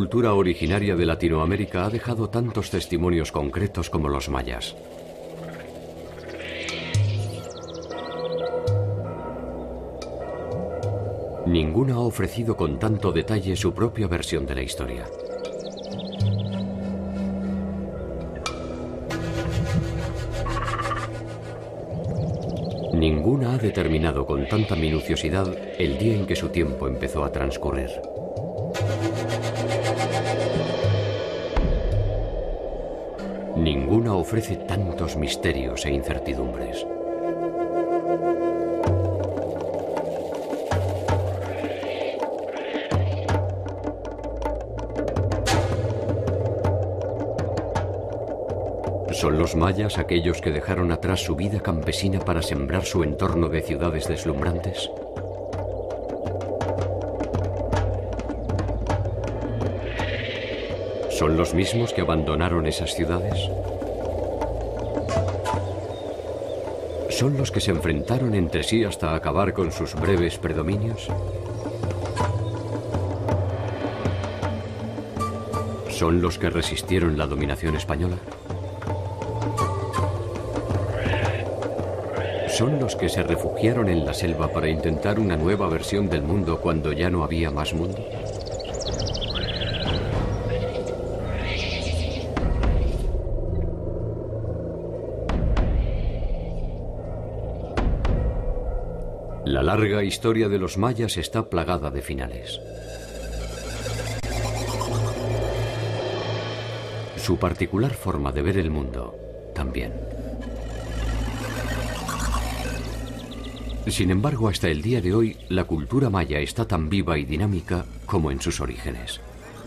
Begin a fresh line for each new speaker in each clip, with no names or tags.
cultura originaria de Latinoamérica ha dejado tantos testimonios concretos como los mayas. Ninguna ha ofrecido con tanto detalle su propia versión de la historia. Ninguna ha determinado con tanta minuciosidad el día en que su tiempo empezó a transcurrir. Ninguna ofrece tantos misterios e incertidumbres. ¿Son los mayas aquellos que dejaron atrás su vida campesina para sembrar su entorno de ciudades deslumbrantes? ¿Son los mismos que abandonaron esas ciudades? ¿Son los que se enfrentaron entre sí hasta acabar con sus breves predominios? ¿Son los que resistieron la dominación española? ¿Son los que se refugiaron en la selva para intentar una nueva versión del mundo cuando ya no había más mundo? La larga historia de los mayas está plagada de finales. Su particular forma de ver el mundo también. Sin embargo, hasta el día de hoy, la cultura maya está tan viva y dinámica como en sus orígenes.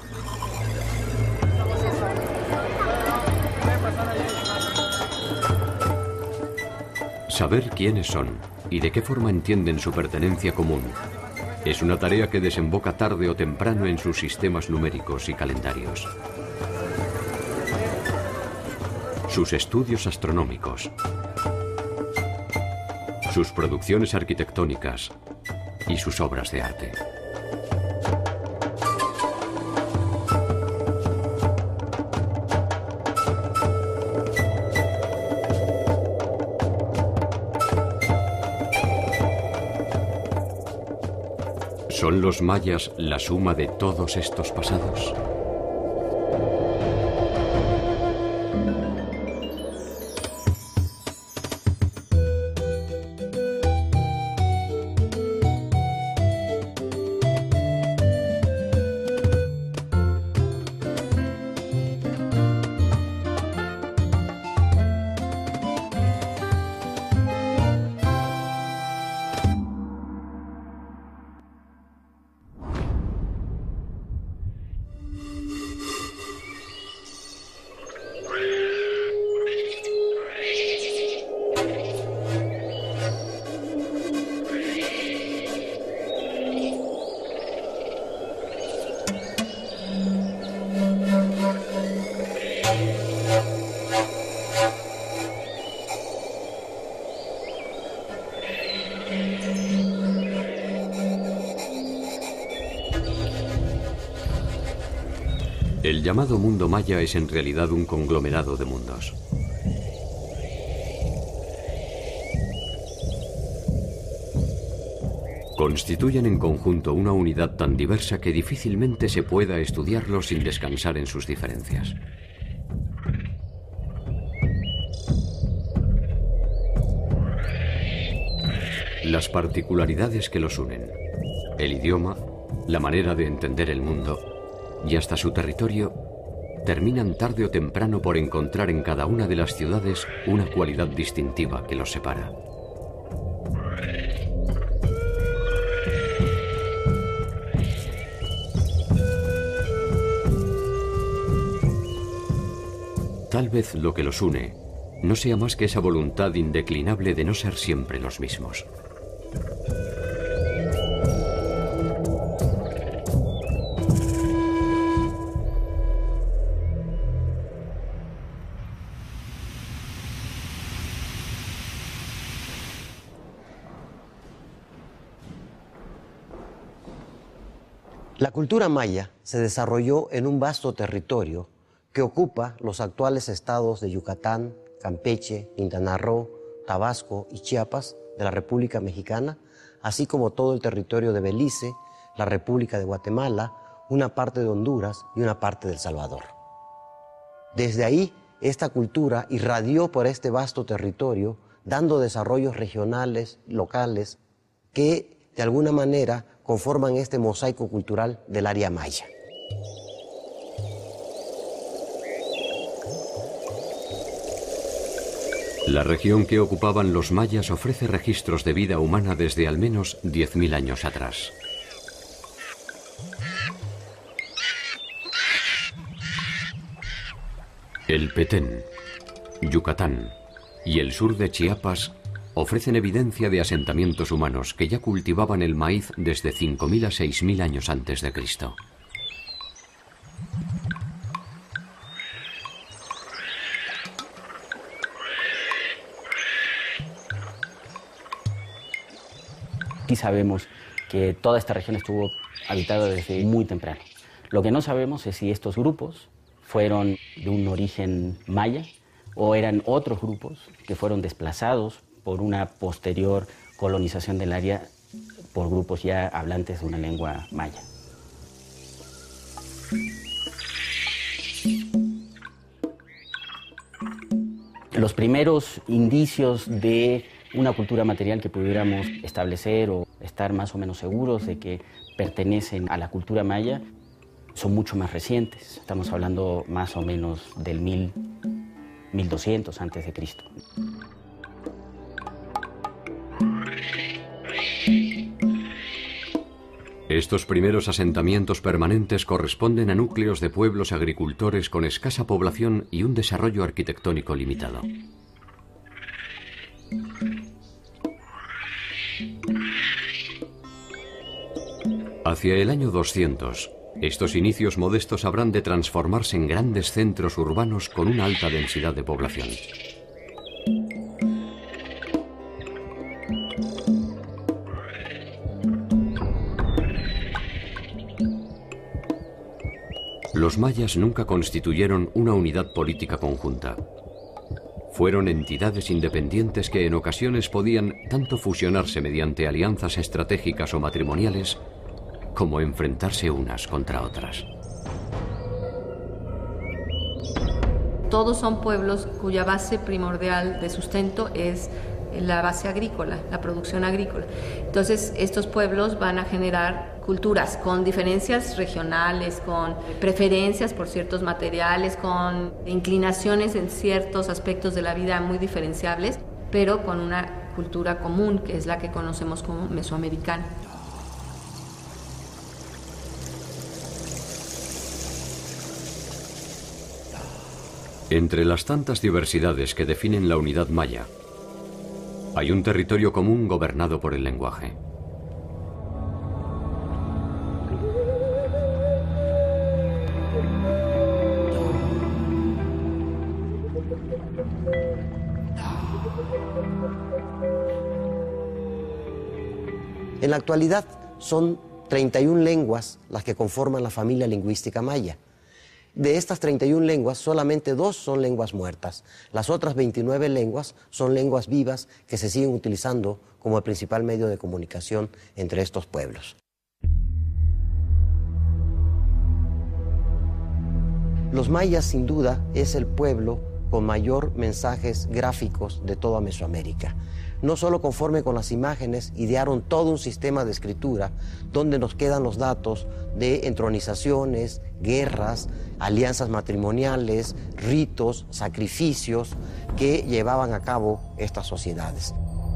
Saber quiénes son y de qué forma entienden su pertenencia común es una tarea que desemboca tarde o temprano en sus sistemas numéricos y calendarios. Sus estudios astronómicos, sus producciones arquitectónicas y sus obras de arte. ¿Son los mayas la suma de todos estos pasados? El llamado mundo maya es en realidad un conglomerado de mundos. Constituyen en conjunto una unidad tan diversa que difícilmente se pueda estudiarlo sin descansar en sus diferencias. Las particularidades que los unen, el idioma, la manera de entender el mundo y hasta su territorio, terminan tarde o temprano por encontrar en cada una de las ciudades una cualidad distintiva que los separa. Tal vez lo que los une no sea más que esa voluntad indeclinable de no ser siempre los mismos.
La cultura maya se desarrolló en un vasto territorio que ocupa los actuales estados de Yucatán, Campeche, Quintana Roo, Tabasco y Chiapas de la República Mexicana, así como todo el territorio de Belice, la República de Guatemala, una parte de Honduras y una parte de El Salvador. Desde ahí, esta cultura irradió por este vasto territorio, dando desarrollos regionales, locales, que de alguna manera conforman este mosaico cultural del área maya.
La región que ocupaban los mayas ofrece registros de vida humana desde al menos 10.000 años atrás. El Petén, Yucatán y el sur de Chiapas ofrecen evidencia de asentamientos humanos que ya cultivaban el maíz desde 5.000 a 6.000 años antes de Cristo.
Sí sabemos que toda esta región estuvo habitada desde muy temprano. Lo que no sabemos es si estos grupos fueron de un origen maya o eran otros grupos que fueron desplazados por una posterior colonización del área por grupos ya hablantes de una lengua maya. Los primeros indicios de una cultura material que pudiéramos establecer o estar más o menos seguros de que pertenecen a la cultura maya son mucho más recientes. Estamos hablando más o menos del 1200 antes de Cristo.
Estos primeros asentamientos permanentes corresponden a núcleos de pueblos agricultores con escasa población y un desarrollo arquitectónico limitado. Hacia el año 200, estos inicios modestos habrán de transformarse en grandes centros urbanos con una alta densidad de población. Los mayas nunca constituyeron una unidad política conjunta. Fueron entidades independientes que en ocasiones podían tanto fusionarse mediante alianzas estratégicas o matrimoniales, como enfrentarse unas contra otras.
Todos son pueblos cuya base primordial de sustento es la base agrícola, la producción agrícola. Entonces, estos pueblos van a generar culturas con diferencias regionales, con preferencias por ciertos materiales, con inclinaciones en ciertos aspectos de la vida muy diferenciables, pero con una cultura común, que es la que conocemos como mesoamericana.
Entre las tantas diversidades que definen la unidad maya, hay un territorio común gobernado por el lenguaje.
En la actualidad son 31 lenguas las que conforman la familia lingüística maya. De estas 31 lenguas, solamente 2 son lenguas muertas. Las otras 29 lenguas son lenguas vivas que se siguen utilizando como el principal medio de comunicación entre estos pueblos. Los mayas, sin duda, es el pueblo con mayor mensajes gráficos de toda Mesoamérica. No solo conforme con las imágenes, idearon todo un sistema de escritura donde nos quedan los datos de entronizaciones, guerras, alianzas matrimoniales, ritos, sacrificios que llevaban a cabo estas sociedades.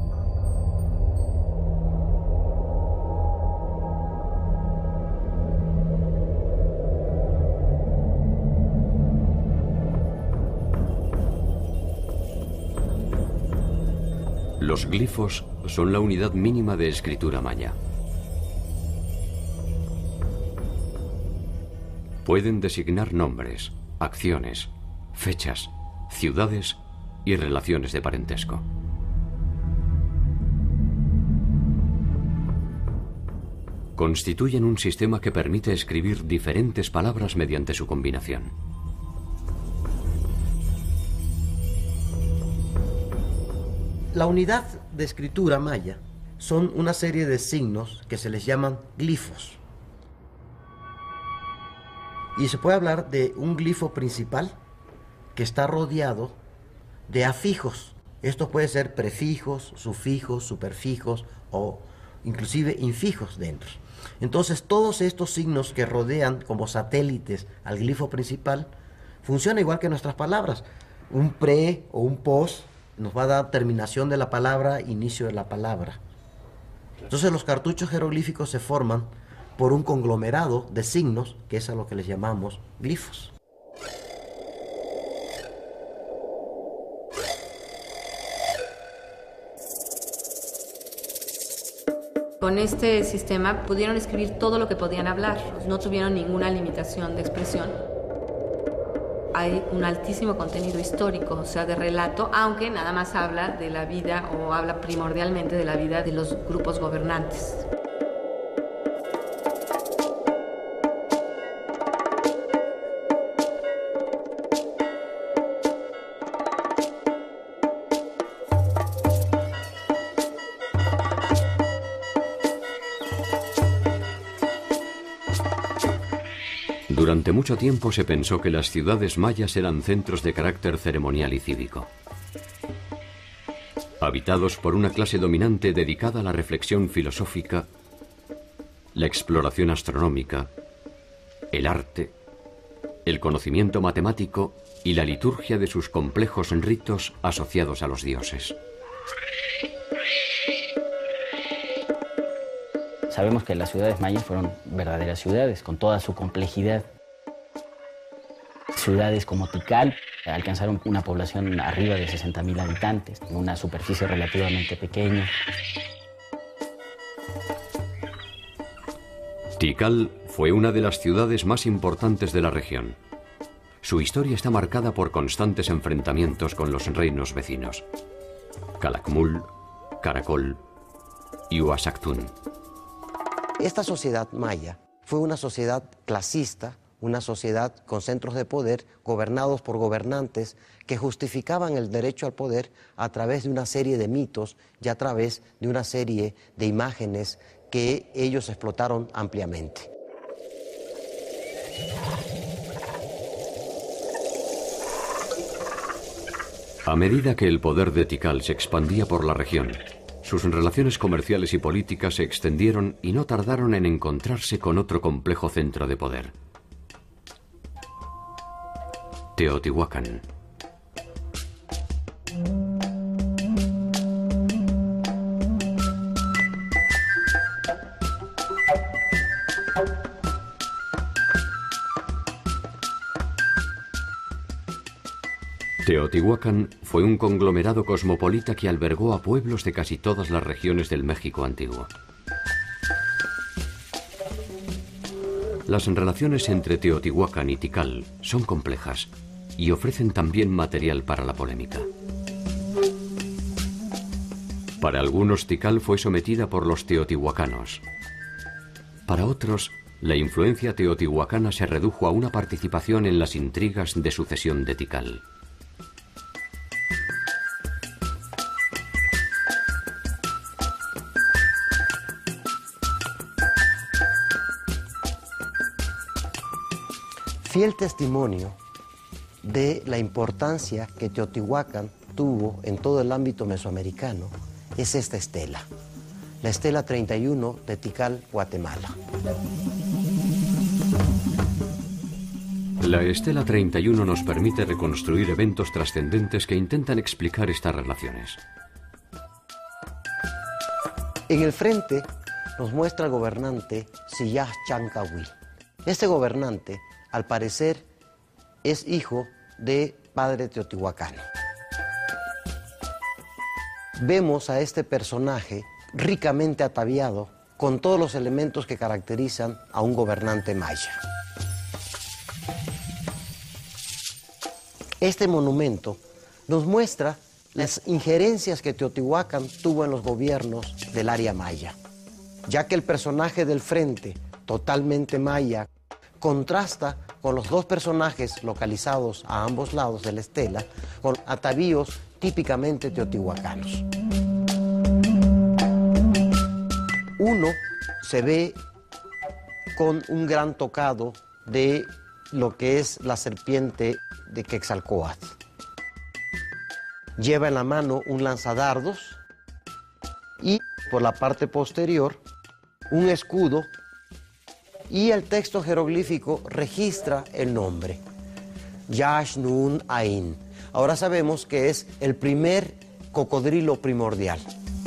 Los glifos son la unidad mínima de escritura maya. Pueden designar nombres, acciones, fechas, ciudades y relaciones de parentesco. constituyen un sistema que permite escribir diferentes palabras mediante su combinación.
La unidad de escritura maya son una serie de signos que se les llaman glifos. Y se puede hablar de un glifo principal que está rodeado de afijos. Estos pueden ser prefijos, sufijos, superfijos o inclusive infijos dentro. Entonces todos estos signos que rodean como satélites al glifo principal funcionan igual que nuestras palabras. Un pre o un pos nos va a dar terminación de la palabra, inicio de la palabra. Entonces los cartuchos jeroglíficos se forman por un conglomerado de signos, que es a lo que les llamamos glifos.
Con este sistema pudieron escribir todo lo que podían hablar, no tuvieron ninguna limitación de expresión. Hay un altísimo contenido histórico, o sea, de relato, aunque nada más habla de la vida o habla primordialmente de la vida de los grupos gobernantes.
Durante mucho tiempo se pensó que las ciudades mayas eran centros de carácter ceremonial y cívico, habitados por una clase dominante dedicada a la reflexión filosófica, la exploración astronómica, el arte, el conocimiento matemático y la liturgia de sus complejos ritos asociados a los dioses.
Sabemos que las ciudades mayas fueron verdaderas ciudades, con toda su complejidad. Ciudades como Tikal alcanzaron una población arriba de 60.000 habitantes, en una superficie relativamente pequeña.
Tikal fue una de las ciudades más importantes de la región. Su historia está marcada por constantes enfrentamientos con los reinos vecinos: Calakmul, Caracol y Uaxactún.
Esta sociedad maya fue una sociedad clasista, una sociedad con centros de poder gobernados por gobernantes que justificaban el derecho al poder a través de una serie de mitos y a través de una serie de imágenes que ellos explotaron ampliamente.
A medida que el poder de Tikal se expandía por la región, sus relaciones comerciales y políticas se extendieron y no tardaron en encontrarse con otro complejo centro de poder: Teotihuacán. Teotihuacán fue un conglomerado cosmopolita que albergó a pueblos de casi todas las regiones del México antiguo. Las relaciones entre Teotihuacán y Tikal son complejas y ofrecen también material para la polémica. Para algunos, Tikal fue sometida por los teotihuacanos. Para otros, la influencia teotihuacana se redujo a una participación en las intrigas de sucesión de Tikal.
Fiel testimonio de la importancia que Teotihuacán tuvo en todo el ámbito mesoamericano es esta estela, la estela 31 de Tikal, Guatemala.
La estela 31 nos permite reconstruir eventos trascendentes que intentan explicar estas relaciones.
En el frente nos muestra el gobernante Siyaj Chancahui. Este gobernante, al parecer, es hijo de padre teotihuacano. Vemos a este personaje ricamente ataviado con todos los elementos que caracterizan a un gobernante maya. Este monumento nos muestra las injerencias que Teotihuacán tuvo en los gobiernos del área maya. ya que el personaje del frente, totalmente maya, contrasta con los dos personajes localizados a ambos lados de la estela, con atavíos típicamente teotihuacanos. Uno se ve con un gran tocado de lo que es la serpiente de Quetzalcóatl. Lleva en la mano un lanzadardos y por la parte posterior un escudo, y el texto jeroglífico registra el nombre, Yash Nun Ain. Ahora sabemos que es el primer cocodrilo primordial.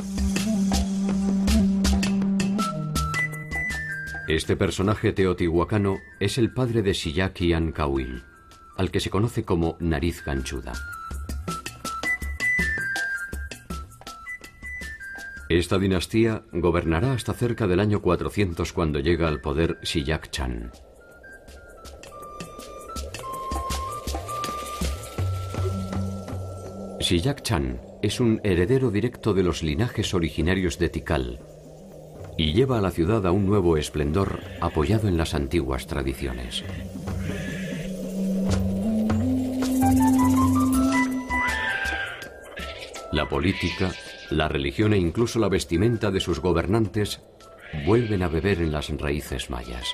Este personaje teotihuacano es el padre de Siyaki Ancauil, al que se conoce como Nariz Ganchuda. Esta dinastía gobernará hasta cerca del año 400, cuando llega al poder Siyak Chan. Siyak Chan es un heredero directo de los linajes originarios de Tikal y lleva a la ciudad a un nuevo esplendor apoyado en las antiguas tradiciones. La política, la religión e incluso la vestimenta de sus gobernantes vuelven a beber en las raíces mayas.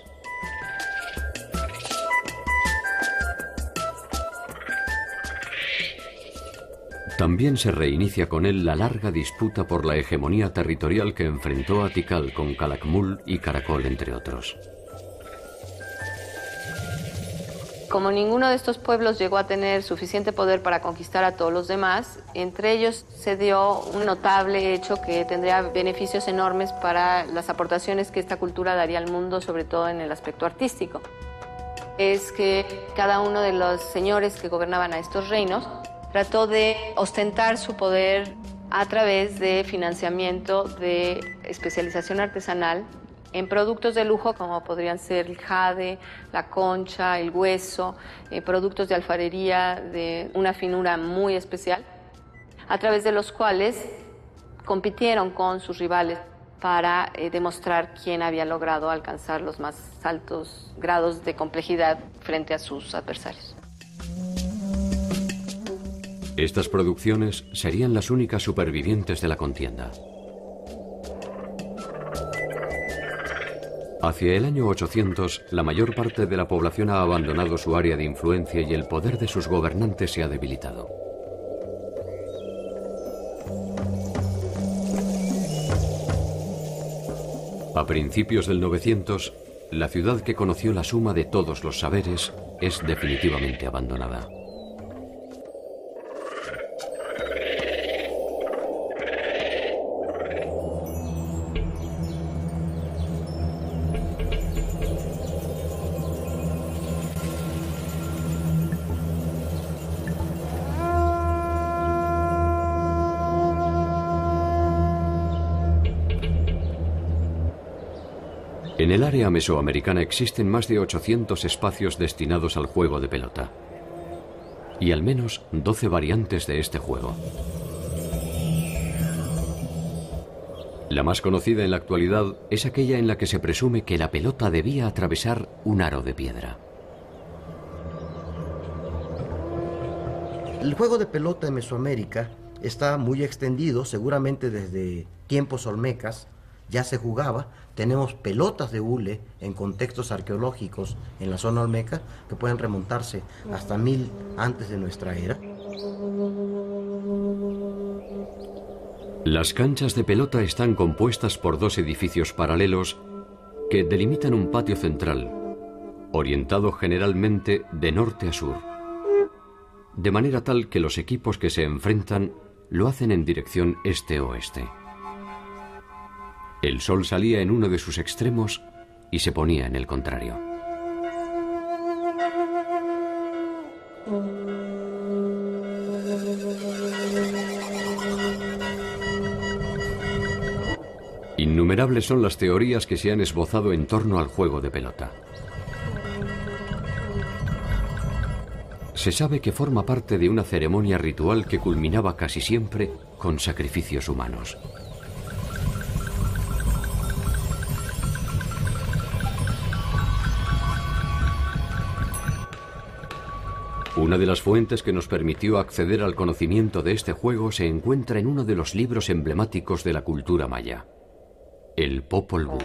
También se reinicia con él la larga disputa por la hegemonía territorial que enfrentó a Tikal con Calakmul y Caracol, entre otros.
Como ninguno de estos pueblos llegó a tener suficiente poder para conquistar a todos los demás, entre ellos se dio un notable hecho que tendría beneficios enormes para las aportaciones que esta cultura daría al mundo, sobre todo en el aspecto artístico. Es que cada uno de los señores que gobernaban a estos reinos trató de ostentar su poder a través de financiamiento de especialización artesanal en productos de lujo como podrían ser el jade, la concha, el hueso, productos de alfarería de una finura muy especial, a través de los cuales compitieron con sus rivales para demostrar quién había logrado alcanzar los más altos grados de complejidad frente a sus adversarios.
Estas producciones serían las únicas supervivientes de la contienda. Hacia el año 800, la mayor parte de la población ha abandonado su área de influencia y el poder de sus gobernantes se ha debilitado. A principios del 900, la ciudad que conoció la suma de todos los saberes es definitivamente abandonada. En el área mesoamericana existen más de 800 espacios destinados al juego de pelota y al menos 12 variantes de este juego. La más conocida en la actualidad es aquella en la que se presume que la pelota debía atravesar un aro de piedra.
El juego de pelota en Mesoamérica está muy extendido, seguramente desde tiempos olmecas ya se jugaba. Tenemos pelotas de hule en contextos arqueológicos en la zona olmeca que pueden remontarse hasta 1000 antes de nuestra era.
Las canchas de pelota están compuestas por dos edificios paralelos que delimitan un patio central, orientado generalmente de norte a sur, de manera tal que los equipos que se enfrentan lo hacen en dirección este-oeste. El sol salía en uno de sus extremos y se ponía en el contrario. Innumerables son las teorías que se han esbozado en torno al juego de pelota. Se sabe que forma parte de una ceremonia ritual que culminaba casi siempre con sacrificios humanos. Una de las fuentes que nos permitió acceder al conocimiento de este juego se encuentra en uno de los libros emblemáticos de la cultura maya, el Popol Vuh.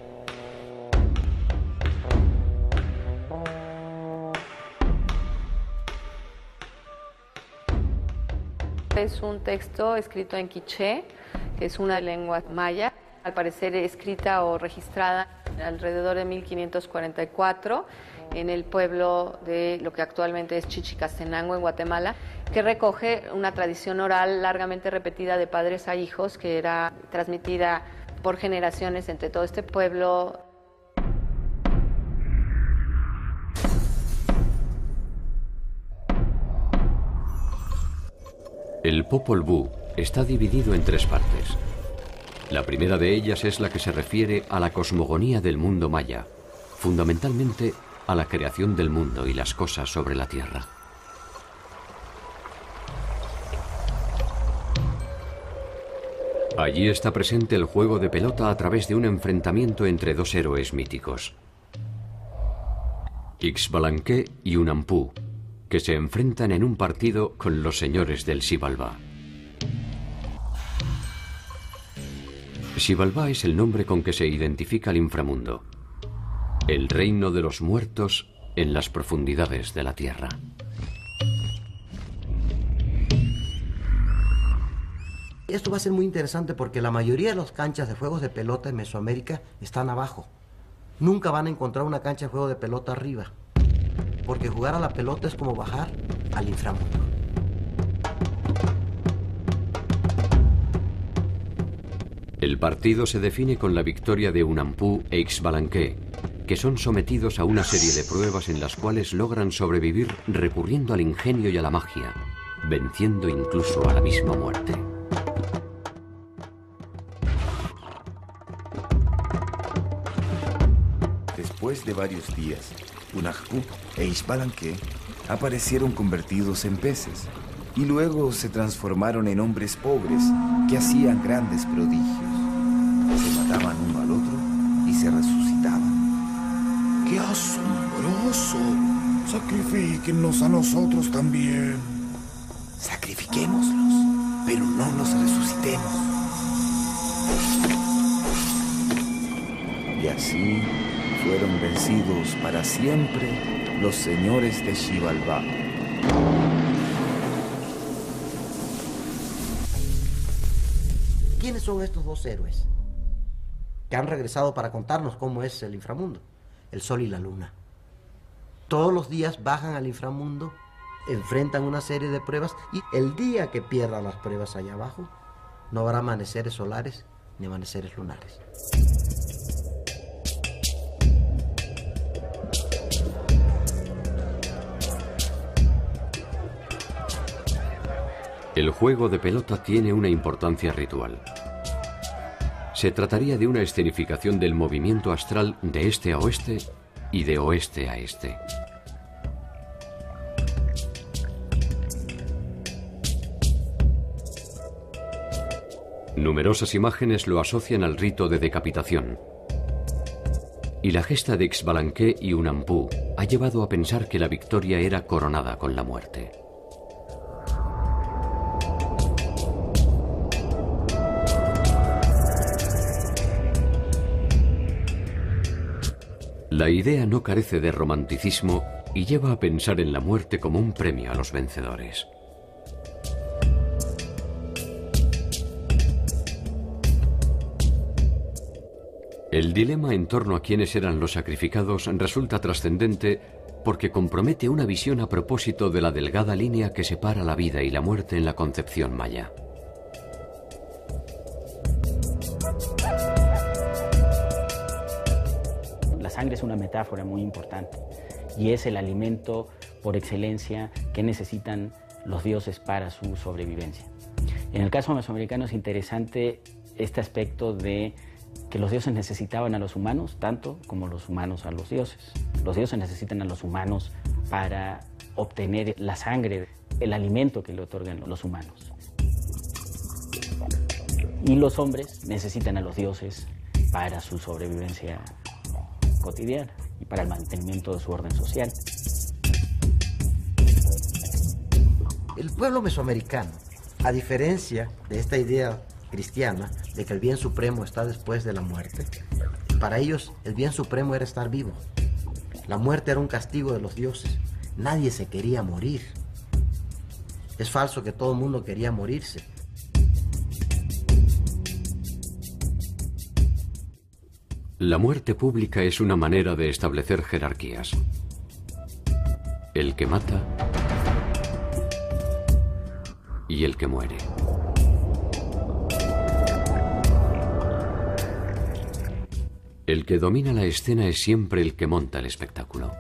Es un texto escrito en quiché, que es una lengua maya, al parecer escrita o registrada alrededor de 1544 en el pueblo de lo que actualmente es Chichicastenango, en Guatemala, que recoge una tradición oral largamente repetida de padres a hijos, que era transmitida por generaciones entre todo este pueblo.
El Popol Vuh está dividido en 3 partes. La primera de ellas es la que se refiere a la cosmogonía del mundo maya, fundamentalmente a la creación del mundo y las cosas sobre la tierra. Allí está presente el juego de pelota a través de un enfrentamiento entre 2 héroes míticos, Ixbalanque y Unampu, que se enfrentan en un partido con los señores del Xibalbá. Xibalbá es el nombre con que se identifica el inframundo, el reino de los muertos en las profundidades de la tierra.
Esto va a ser muy interesante porque la mayoría de las canchas de juegos de pelota en Mesoamérica están abajo. Nunca van a encontrar una cancha de juego de pelota arriba, porque jugar a la pelota es como bajar al inframundo.
El partido se define con la victoria de Unampu e Ixbalanque, que son sometidos a una serie de pruebas en las cuales logran sobrevivir recurriendo al ingenio y a la magia, venciendo incluso a la misma muerte.
Después de varios días, Unampu e Ixbalanque aparecieron convertidos en peces y luego se transformaron en hombres pobres que hacían grandes prodigios. Se mataban uno al otro y se resucitaban.
¡Qué asombroso! Sacrifíquennos a nosotros también.
Sacrifiquémoslos, pero no los resucitemos. Y así fueron vencidos para siempre los señores de Xibalbá.
¿Quiénes son estos 2 héroes que han regresado para contarnos cómo es el inframundo? El sol y la luna. Todos los días bajan al inframundo, enfrentan una serie de pruebas y el día que pierdan las pruebas allá abajo, no habrá amaneceres solares ni amaneceres lunares.
El juego de pelota tiene una importancia ritual. Se trataría de una escenificación del movimiento astral de este a oeste y de oeste a este. Numerosas imágenes lo asocian al rito de decapitación. Y la gesta de Ixbalanque y Unampu ha llevado a pensar que la victoria era coronada con la muerte. La idea no carece de romanticismo y lleva a pensar en la muerte como un premio a los vencedores. El dilema en torno a quiénes eran los sacrificados resulta trascendente porque compromete una visión a propósito de la delgada línea que separa la vida y la muerte en la concepción maya.
La sangre es una metáfora muy importante y es el alimento por excelencia que necesitan los dioses para su sobrevivencia. En el caso mesoamericano es interesante este aspecto de que los dioses necesitaban a los humanos tanto como los humanos a los dioses. Los dioses necesitan a los humanos para obtener la sangre, el alimento que le otorgan los humanos. Y los hombres necesitan a los dioses para su sobrevivencia cotidiana y para el mantenimiento de su orden social.
El pueblo mesoamericano, a diferencia de esta idea cristiana de que el bien supremo está después de la muerte, para ellos el bien supremo era estar vivo. La muerte era un castigo de los dioses. Nadie se quería morir. Es falso que todo el mundo quería morirse.
La muerte pública es una manera de establecer jerarquías. El que mata y el que muere. El que domina la escena es siempre el que monta el espectáculo.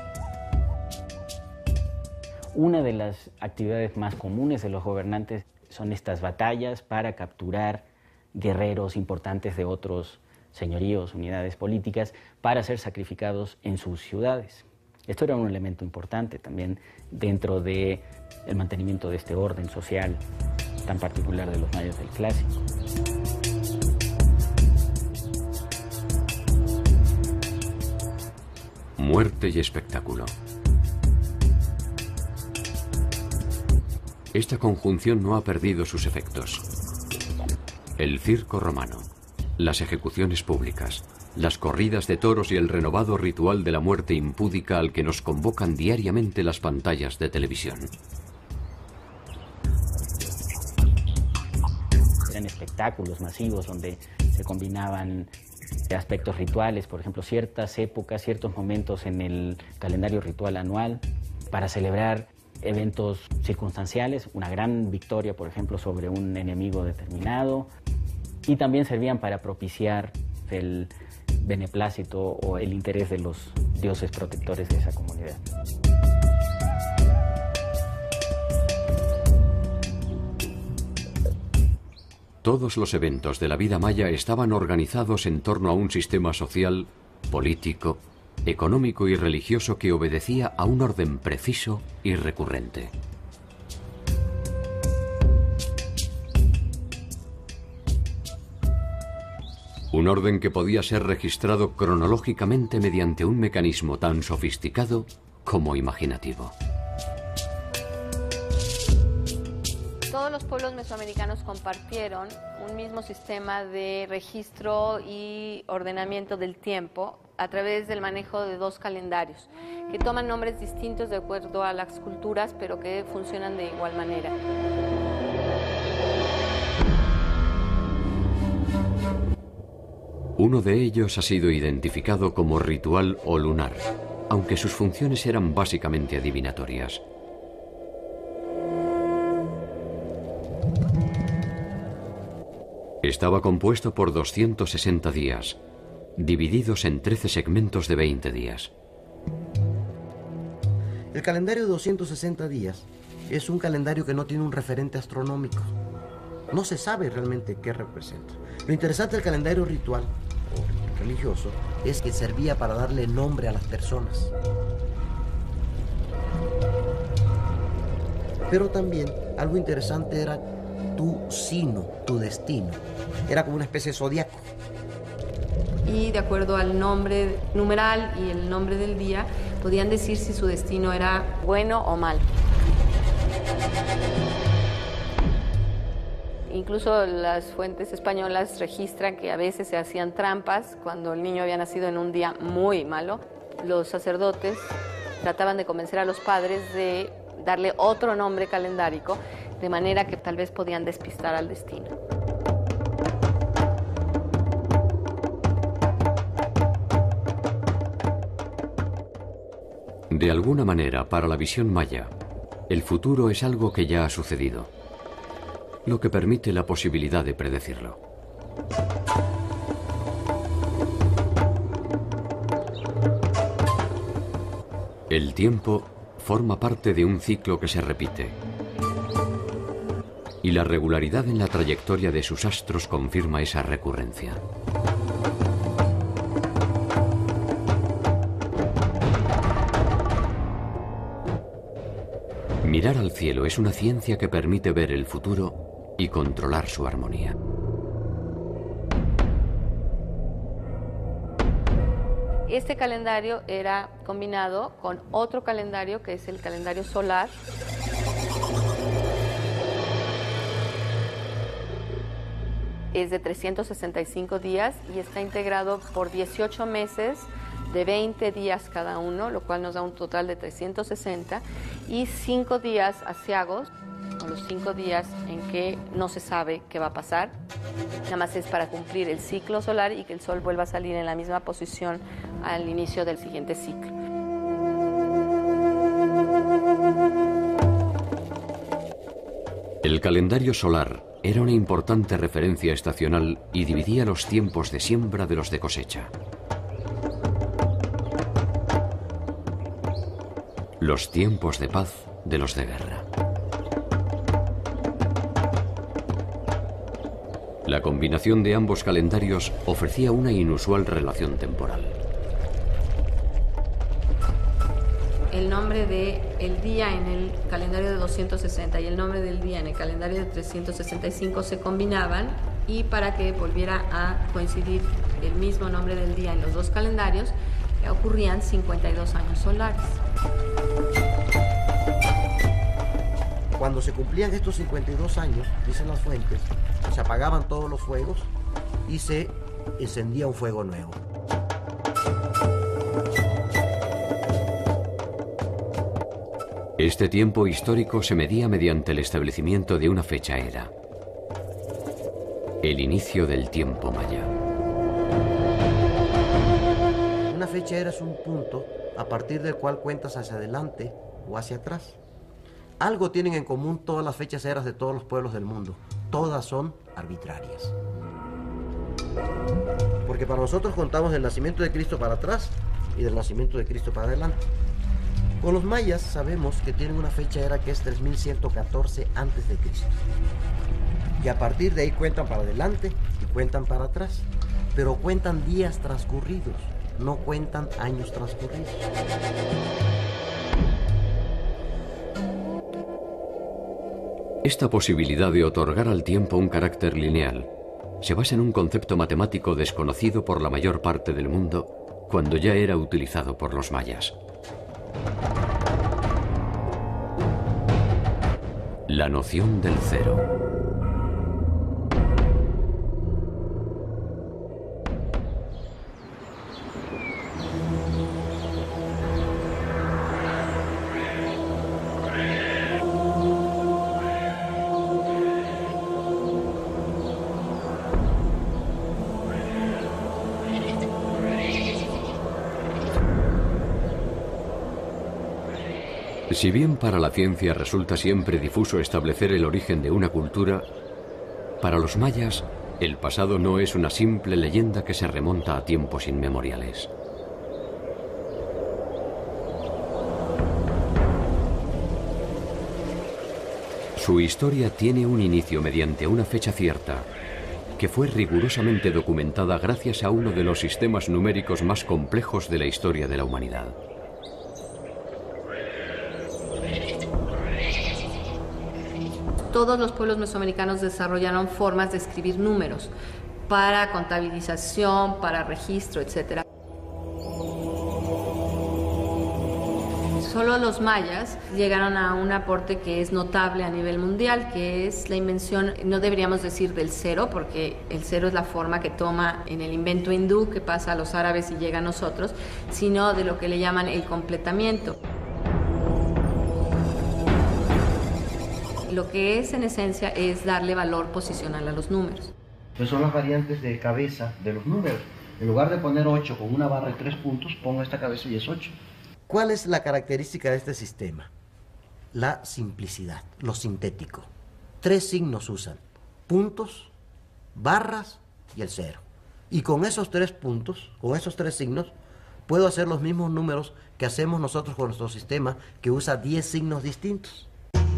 Una de las actividades más comunes de los gobernantes son estas batallas para capturar guerreros importantes de otros señoríos, unidades políticas, para ser sacrificados en sus ciudades. Esto era un elemento importante también dentro del mantenimiento de este orden social tan particular de los mayas del Clásico.
Muerte y espectáculo. Esta conjunción no ha perdido sus efectos. El circo romano, las ejecuciones públicas, las corridas de toros y el renovado ritual de la muerte impúdica al que nos convocan diariamente las pantallas de televisión.
Eran espectáculos masivos donde se combinaban aspectos rituales, por ejemplo, ciertas épocas, ciertos momentos en el calendario ritual anual para celebrar eventos circunstanciales, una gran victoria, por ejemplo, sobre un enemigo determinado, y también servían para propiciar el beneplácito o el interés de los dioses protectores de esa comunidad.
Todos los eventos de la vida maya estaban organizados en torno a un sistema social, político, económico y religioso que obedecía a un orden preciso y recurrente. Un orden que podía ser registrado cronológicamente mediante un mecanismo tan sofisticado como imaginativo.
Todos los pueblos mesoamericanos compartieron un mismo sistema de registro y ordenamiento del tiempo a través del manejo de dos calendarios, que toman nombres distintos de acuerdo a las culturas, pero que funcionan de igual manera.
Uno de ellos ha sido identificado como ritual o lunar, aunque sus funciones eran básicamente adivinatorias. Estaba compuesto por 260 días, divididos en 13 segmentos de 20 días.
El calendario de 260 días es un calendario que no tiene un referente astronómico. No se sabe realmente qué representa. Lo interesante del calendario ritual o religioso es que servía para darle nombre a las personas. Pero también algo interesante era tu sino, tu destino. Era como una especie de zodiaco.
Y de acuerdo al nombre numeral y el nombre del día, podían decir si su destino era bueno o malo. Incluso las fuentes españolas registran que a veces se hacían trampas cuando el niño había nacido en un día muy malo. Los sacerdotes trataban de convencer a los padres de darle otro nombre calendárico, de manera que tal vez podían despistar al destino.
De alguna manera, para la visión maya, el futuro es algo que ya ha sucedido, lo que permite la posibilidad de predecirlo. El tiempo forma parte de un ciclo que se repite, y la regularidad en la trayectoria de sus astros confirma esa recurrencia. Mirar al cielo es una ciencia que permite ver el futuro y controlar su armonía.
Este calendario era combinado con otro calendario que es el calendario solar. es de 365 días y está integrado por 18 meses de 20 días cada uno, lo cual nos da un total de 360, y 5 días aciagos, o los 5 días en que no se sabe qué va a pasar. Nada más es para cumplir el ciclo solar y que el Sol vuelva a salir en la misma posición al inicio del siguiente ciclo.
El calendario solar era una importante referencia estacional y dividía los tiempos de siembra de los de cosecha. Los tiempos de paz de los de guerra. La combinación de ambos calendarios ofrecía una inusual relación temporal.
El nombre del día en el calendario de 260 y el nombre del día en el calendario de 365 se combinaban, y para que volviera a coincidir el mismo nombre del día en los dos calendarios, ocurrían 52 años solares.
Cuando se cumplían estos 52 años, dicen las fuentes, se apagaban todos los fuegos y se encendía un fuego nuevo.
Este tiempo histórico se medía mediante el establecimiento de una fecha era: el inicio del tiempo maya.
Una fecha era es un punto a partir del cual cuentas hacia adelante o hacia atrás. Algo tienen en común todas las fechas eras de todos los pueblos del mundo. Todas son arbitrarias. Porque para nosotros contamos del nacimiento de Cristo para atrás y del nacimiento de Cristo para adelante. Con los mayas sabemos que tienen una fecha era que es 3114 antes de Cristo. Y a partir de ahí cuentan para adelante y cuentan para atrás. Pero cuentan días transcurridos, no cuentan años transcurridos.
Esta posibilidad de otorgar al tiempo un carácter lineal se basa en un concepto matemático desconocido por la mayor parte del mundo cuando ya era utilizado por los mayas. La noción del cero. Si bien para la ciencia resulta siempre difuso establecer el origen de una cultura, para los mayas el pasado no es una simple leyenda que se remonta a tiempos inmemoriales. Su historia tiene un inicio mediante una fecha cierta, que fue rigurosamente documentada gracias a uno de los sistemas numéricos más complejos de la historia de la humanidad.
Todos los pueblos mesoamericanos desarrollaron formas de escribir números para contabilización, para registro, etc. Solo los mayas llegaron a un aporte que es notable a nivel mundial, que es la invención, no deberíamos decir del cero, porque el cero es la forma que toma en el invento hindú, que pasa a los árabes y llega a nosotros, sino de lo que le llaman el completamiento. Lo que es en esencia es darle valor posicional a los números.
Pues son las variantes de cabeza de los números. En lugar de poner 8 con una barra de 3 puntos, pongo esta cabeza y es 8. ¿Cuál es la característica de este sistema? La simplicidad, lo sintético. 3 signos usan: puntos, barras y el cero. Y con esos 3 puntos, con esos 3 signos, puedo hacer los mismos números que hacemos nosotros con nuestro sistema, que usa 10 signos distintos.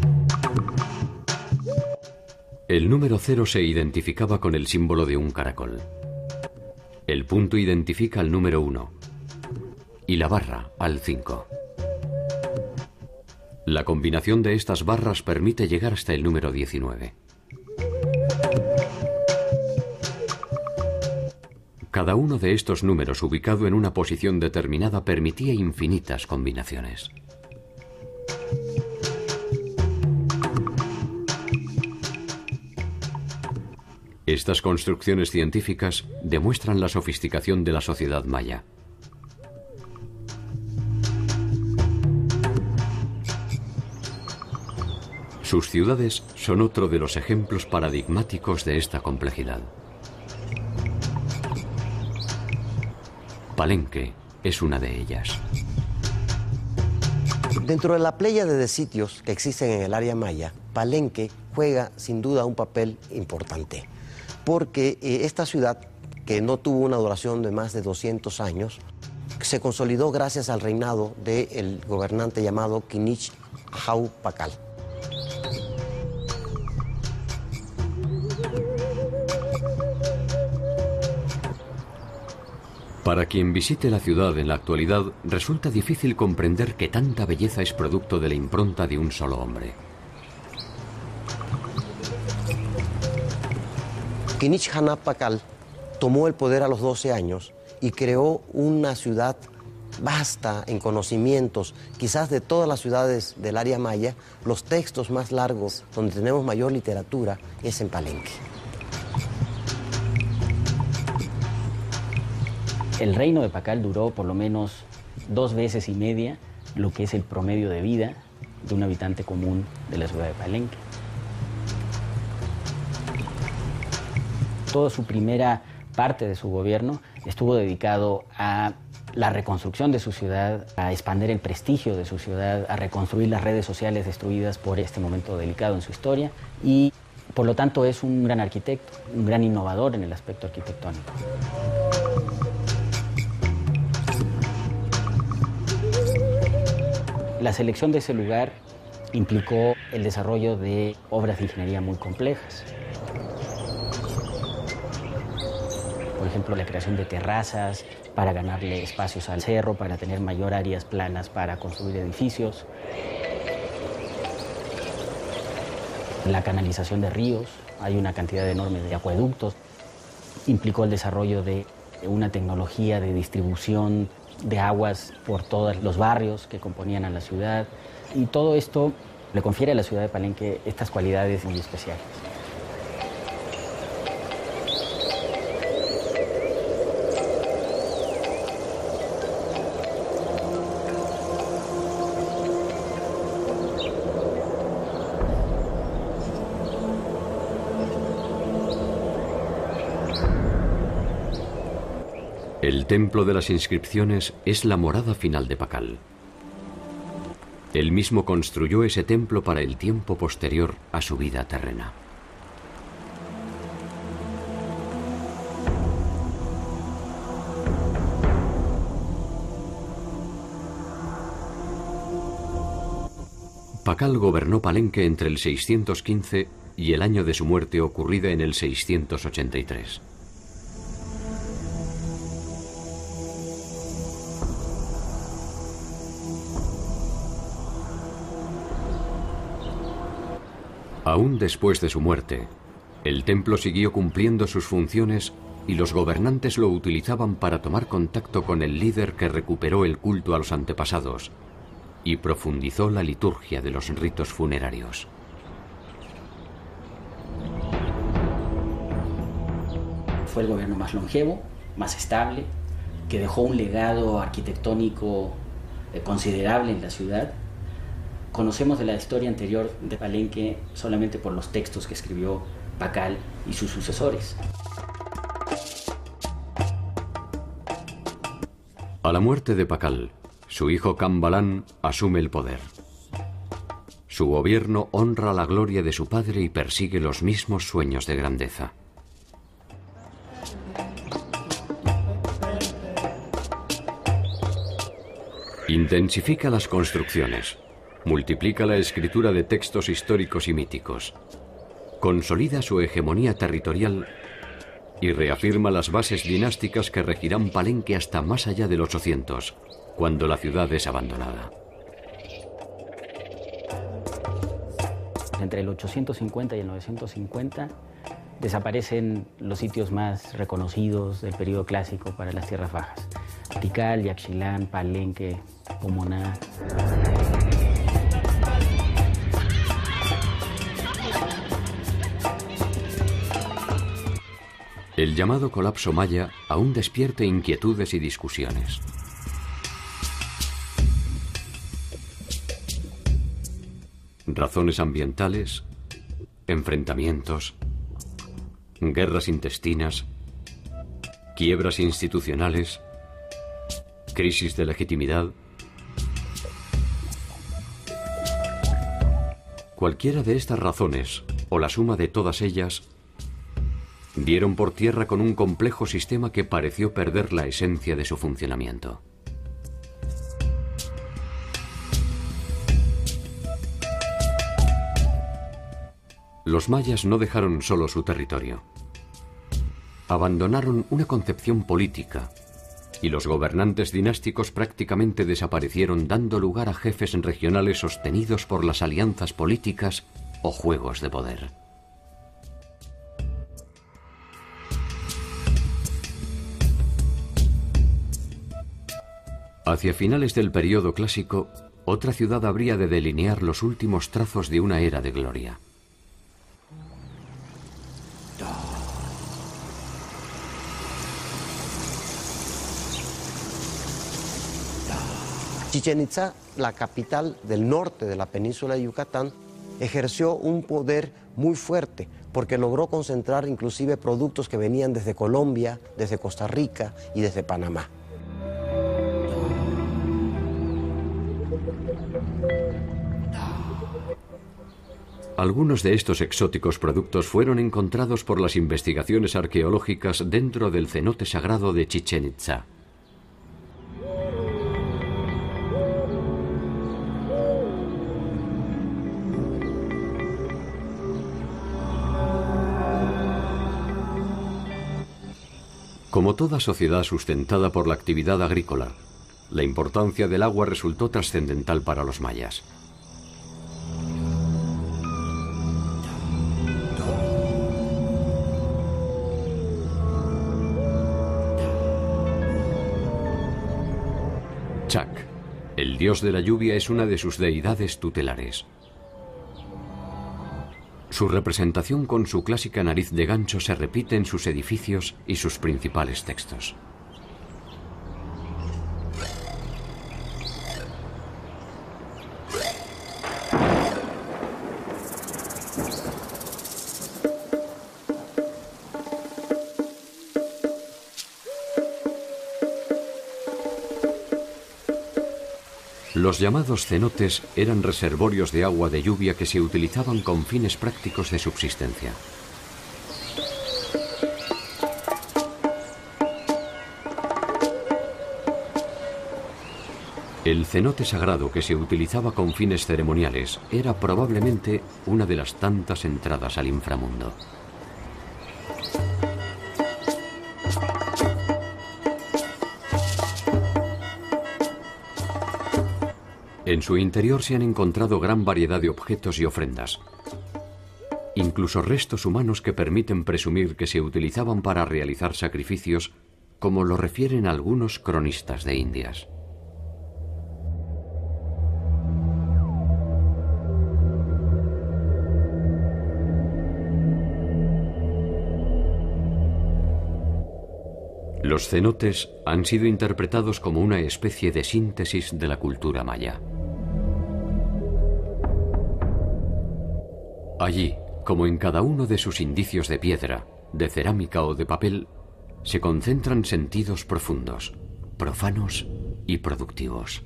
El número 0 se identificaba con el símbolo de un caracol. El punto identifica al número 1 y la barra al 5. La combinación de estas barras permite llegar hasta el número 19. Cada uno de estos números ubicado en una posición determinada permitía infinitas combinaciones. Estas construcciones científicas demuestran la sofisticación de la sociedad maya. Sus ciudades son otro de los ejemplos paradigmáticos de esta complejidad. Palenque es una de ellas.
Dentro de la pléyade de sitios que existen en el área maya, Palenque juega sin duda un papel importante, porque esta ciudad, que no tuvo una duración de más de 200 años, se consolidó gracias al reinado del gobernante llamado Kinich Jau Pakal.
Para quien visite la ciudad en la actualidad, resulta difícil comprender que tanta belleza es producto de la impronta de un solo hombre.
Kinich Hanap Pakal tomó el poder a los 12 años y creó una ciudad vasta en conocimientos, quizás de todas las ciudades del área maya. Los textos más largos, donde tenemos mayor literatura, es en Palenque.
El reino de Pakal duró por lo menos 2 veces y media lo que es el promedio de vida de un habitante común de la ciudad de Palenque. Toda su primera parte de su gobierno estuvo dedicado a la reconstrucción de su ciudad, a expandir el prestigio de su ciudad, a reconstruir las redes sociales destruidas por este momento delicado en su historia, y por lo tanto es un gran arquitecto, un gran innovador en el aspecto arquitectónico. La selección de ese lugar implicó el desarrollo de obras de ingeniería muy complejas. Por ejemplo, la creación de terrazas para ganarle espacios al cerro, para tener mayor áreas planas para construir edificios. La canalización de ríos, hay una cantidad enorme de acueductos. Implicó el desarrollo de una tecnología de distribución de aguas por todos los barrios que componían a la ciudad, y todo esto le confiere a la ciudad de Palenque estas cualidades muy especiales.
El templo de las inscripciones es la morada final de Pakal. Él mismo construyó ese templo para el tiempo posterior a su vida terrena. Pakal gobernó Palenque entre el 615 y el año de su muerte, ocurrida en el 683. Aún después de su muerte, el templo siguió cumpliendo sus funciones y los gobernantes lo utilizaban para tomar contacto con el líder que recuperó el culto a los antepasados y profundizó la liturgia de los ritos funerarios.
Fue el gobierno más longevo, más estable, que dejó un legado arquitectónico considerable en la ciudad. Conocemos de la historia anterior de Palenque solamente por los textos que escribió Pakal y sus sucesores.
A la muerte de Pakal, su hijo Kambalán asume el poder. Su gobierno honra la gloria de su padre y persigue los mismos sueños de grandeza. Intensifica las construcciones. Multiplica la escritura de textos históricos y míticos, consolida su hegemonía territorial y reafirma las bases dinásticas que regirán Palenque hasta más allá del 800, cuando la ciudad es abandonada.
Entre el 850 y el 950 desaparecen los sitios más reconocidos del periodo clásico para las tierras bajas: Tikal, Yaxchilán, Palenque, Comoná.
El llamado colapso maya aún despierta inquietudes y discusiones. Razones ambientales, enfrentamientos, guerras intestinas, quiebras institucionales, crisis de legitimidad. Cualquiera de estas razones, o la suma de todas ellas, dieron por tierra con un complejo sistema que pareció perder la esencia de su funcionamiento. Los mayas no dejaron solo su territorio. Abandonaron una concepción política, y los gobernantes dinásticos prácticamente desaparecieron, dando lugar a jefes regionales sostenidos por las alianzas políticas o juegos de poder. Hacia finales del período clásico, otra ciudad habría de delinear los últimos trazos de una era de gloria.
Chichén Itzá, la capital del norte de la península de Yucatán, ejerció un poder muy fuerte porque logró concentrar inclusive productos que venían desde Colombia, desde Costa Rica y desde Panamá.
Algunos de estos exóticos productos fueron encontrados por las investigaciones arqueológicas dentro del cenote sagrado de Chichén Itzá. Como toda sociedad sustentada por la actividad agrícola, la importancia del agua resultó trascendental para los mayas. Chac, el dios de la lluvia, es una de sus deidades tutelares. Su representación con su clásica nariz de gancho se repite en sus edificios y sus principales textos. Los llamados cenotes eran reservorios de agua de lluvia que se utilizaban con fines prácticos de subsistencia. El cenote sagrado que se utilizaba con fines ceremoniales era probablemente una de las tantas entradas al inframundo. En su interior se han encontrado gran variedad de objetos y ofrendas, incluso restos humanos que permiten presumir que se utilizaban para realizar sacrificios, como lo refieren algunos cronistas de Indias. Los cenotes han sido interpretados como una especie de síntesis de la cultura maya. Allí, como en cada uno de sus indicios de piedra, de cerámica o de papel, se concentran sentidos profundos, profanos y productivos.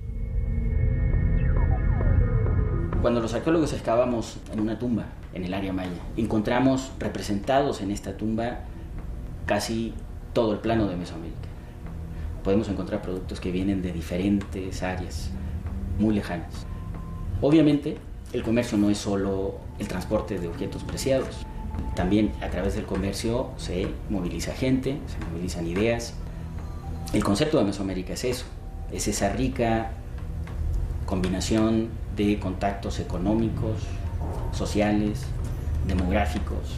Cuando los arqueólogos excavamos en una tumba en el área maya, encontramos representados en esta tumba casi todo el plano de Mesoamérica. Podemos encontrar productos que vienen de diferentes áreas muy lejanas. Obviamente, el comercio no es solo el transporte de objetos preciados. También a través del comercio se moviliza gente, se movilizan ideas. El concepto de Mesoamérica es eso, es esa rica combinación de contactos económicos, sociales, demográficos.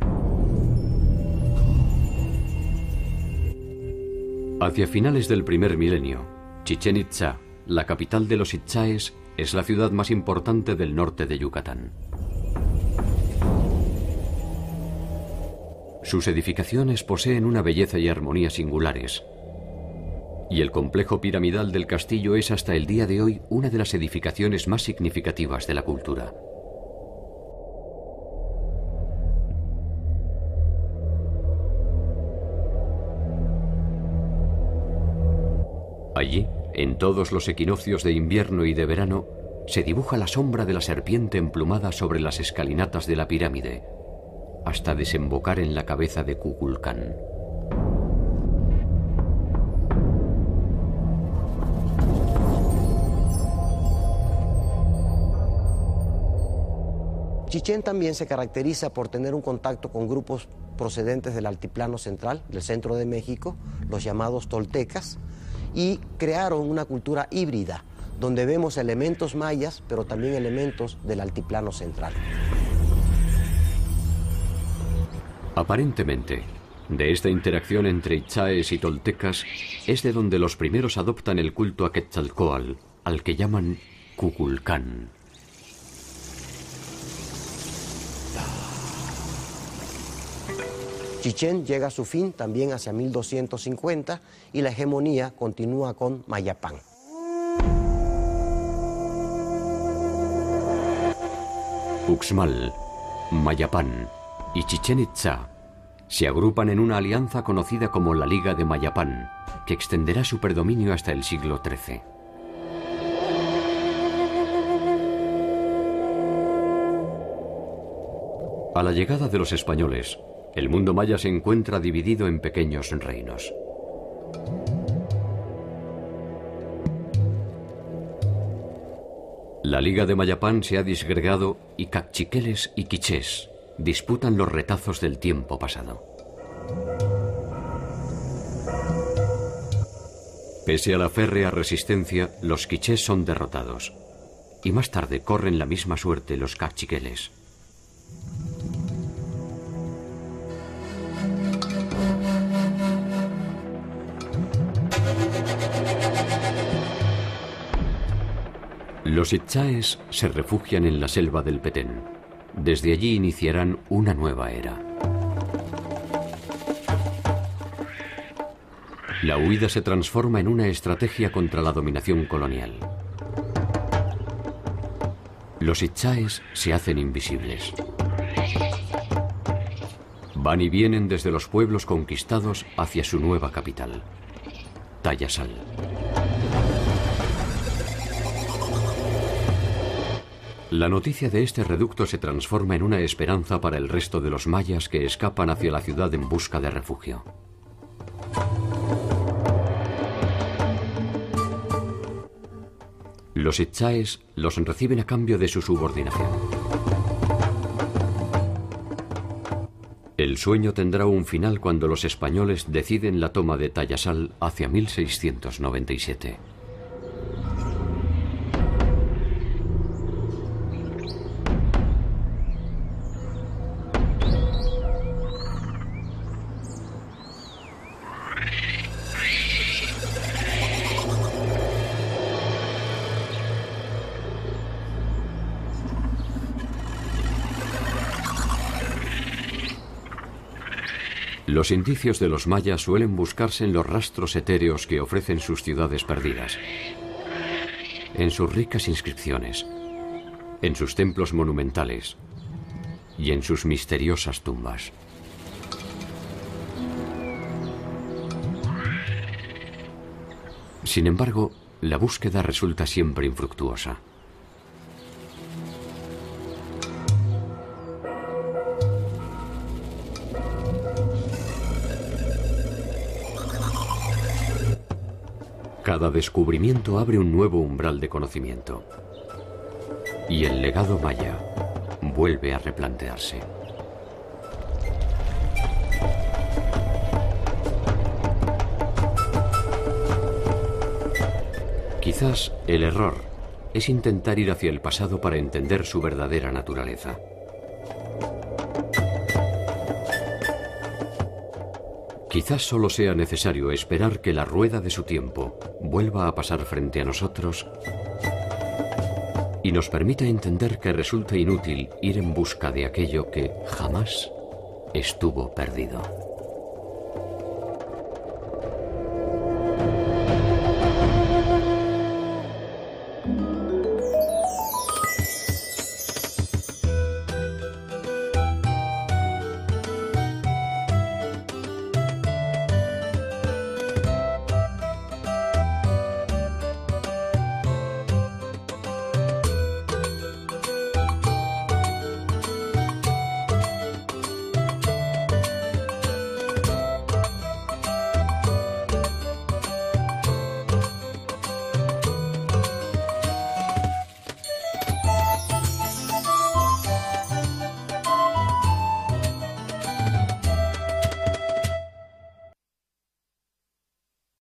Hacia finales del primer milenio, Chichén Itzá, la capital de los itzáes, es la ciudad más importante del norte de Yucatán. Sus edificaciones poseen una belleza y armonía singulares, y el complejo piramidal del castillo es hasta el día de hoy una de las edificaciones más significativas de la cultura. Allí, en todos los equinoccios de invierno y de verano, se dibuja la sombra de la serpiente emplumada sobre las escalinatas de la pirámide, hasta desembocar en la cabeza de Kukulcán.
Chichén también se caracteriza por tener un contacto con grupos procedentes del altiplano central, del centro de México, los llamados toltecas, y crearon una cultura híbrida, donde vemos elementos mayas, pero también elementos del altiplano central.
Aparentemente, de esta interacción entre itzáes y toltecas es de donde los primeros adoptan el culto a Quetzalcóatl, al que llaman Kukulcán.
Chichén llega a su fin también hacia 1250 y la hegemonía continúa con Mayapán.
Uxmal, Mayapán y Chichén Itzá se agrupan en una alianza conocida como la Liga de Mayapán, que extenderá su predominio hasta el siglo XIII. A la llegada de los españoles, el mundo maya se encuentra dividido en pequeños reinos. La Liga de Mayapán se ha disgregado y caciqueles y quichés disputan los retazos del tiempo pasado. Pese a la férrea resistencia, los quichés son derrotados, y más tarde corren la misma suerte los caciqueles. Los itzáes se refugian en la selva del Petén. Desde allí iniciarán una nueva era. La huida se transforma en una estrategia contra la dominación colonial. Los itzáes se hacen invisibles. Van y vienen desde los pueblos conquistados hacia su nueva capital, Tayasal. La noticia de este reducto se transforma en una esperanza para el resto de los mayas que escapan hacia la ciudad en busca de refugio. Los itzáes los reciben a cambio de su subordinación. El sueño tendrá un final cuando los españoles deciden la toma de Tayasal hacia 1697. Los indicios de los mayas suelen buscarse en los rastros etéreos que ofrecen sus ciudades perdidas, en sus ricas inscripciones, en sus templos monumentales y en sus misteriosas tumbas. Sin embargo, la búsqueda resulta siempre infructuosa. Cada descubrimiento abre un nuevo umbral de conocimiento. Y el legado maya vuelve a replantearse. Quizás el error es intentar ir hacia el pasado para entender su verdadera naturaleza. Quizás solo sea necesario esperar que la rueda de su tiempo vuelva a pasar frente a nosotros y nos permita entender que resulta inútil ir en busca de aquello que jamás estuvo perdido.